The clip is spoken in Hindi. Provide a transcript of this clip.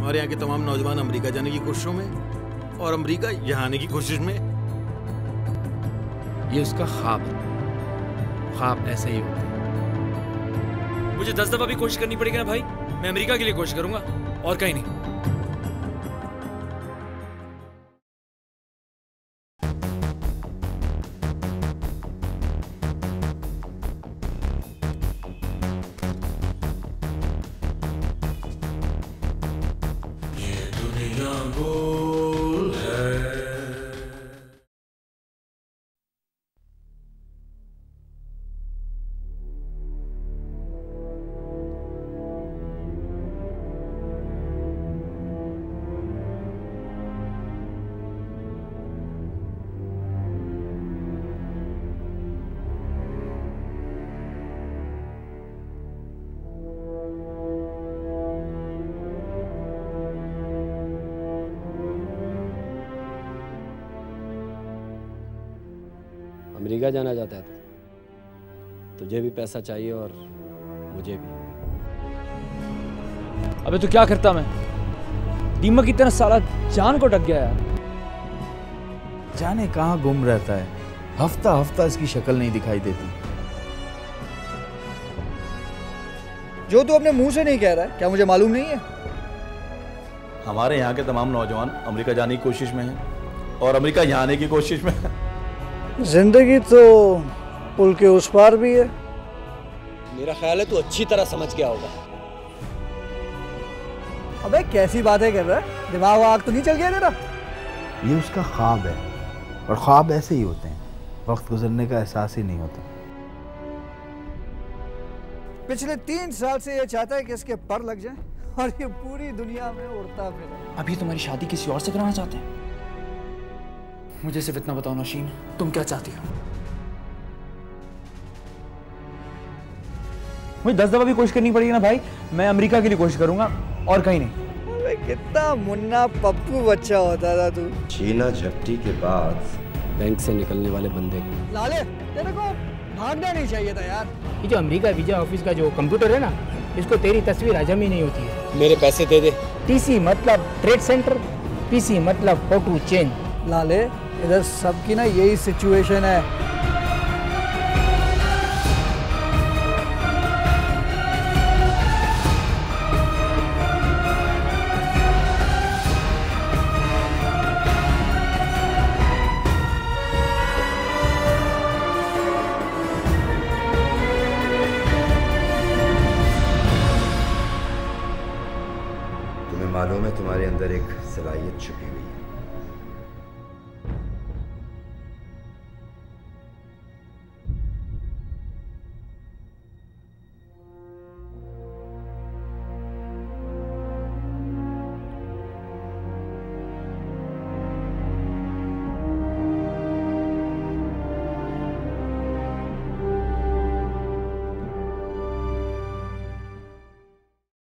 और यहाँ के तमाम नौजवान अमेरिका जाने की कोशिशों में और अमेरिका यहाँ आने की कोशिश में। ये उसका ख्वाब है, ख्वाब ऐसे ही होता है। मुझे 10 दफा भी कोशिश करनी पड़ेगी ना भाई, मैं अमेरिका के लिए कोशिश करूंगा और कहीं नहीं। दुनिया गोल है। अमेरिका जाना चाहता है तुझे भी पैसा चाहिए और मुझे भी। अबे तो क्या करता मैं, दीमक की तरह साला जान को टक गया यार। जाने कहाँ गुम रहता है, हफ्ता हफ्ता इसकी शक्ल नहीं दिखाई देती। जो तू अपने मुंह से नहीं कह रहा है, क्या मुझे मालूम नहीं है? हमारे यहाँ के तमाम नौजवान अमेरिका जाने की कोशिश में हैं और अमेरिका यहाँ आने की कोशिश में है। जिंदगी तो पुल के उस पार भी है। मेरा ख्याल है तू अच्छी तरह समझ गया होगा। अबे कैसी बातें कर रहा है, दिमाग आग तो नहीं चल गया तेरा? ये उसका ख्वाब है और ख्वाब ऐसे ही होते हैं, वक्त गुजरने का एहसास ही नहीं होता। पिछले 3 साल से ये चाहता है कि इसके पर लग जाए और ये पूरी दुनिया में उड़ता फिरे। अभी तुम्हारी शादी किसी और से कराना चाहते हैं? मुझे सिर्फ इतना बताओ नौशीन, तुम क्या चाहती हो? मुझे 10 दफा भी कोशिश करनी पड़ेगी ना भाई, मैं अमेरिका के लिए कोशिश करूंगा और कहीं नहीं। अबे कितना मुन्ना पप्पू बच्चा होता था तू। छीना झपटी के बाद बैंक से निकलने वाले बंदे को। लाले तेरे को भागना नहीं चाहिए था यार। ये जो अमेरिका वीजा ऑफिस का जो कंप्यूटर है ना, इसको तेरी तस्वीर हजम ही नहीं होती है। मेरे पैसे दे दे। टीसी मतलब ट्रेड सेंटर, पीसी मतलब फोटो चेंज। लाले इधर सबकी ना यही सिचुएशन है। तुम्हें मालूम है तुम्हारे अंदर एक सलाहियत छुपी हुई है।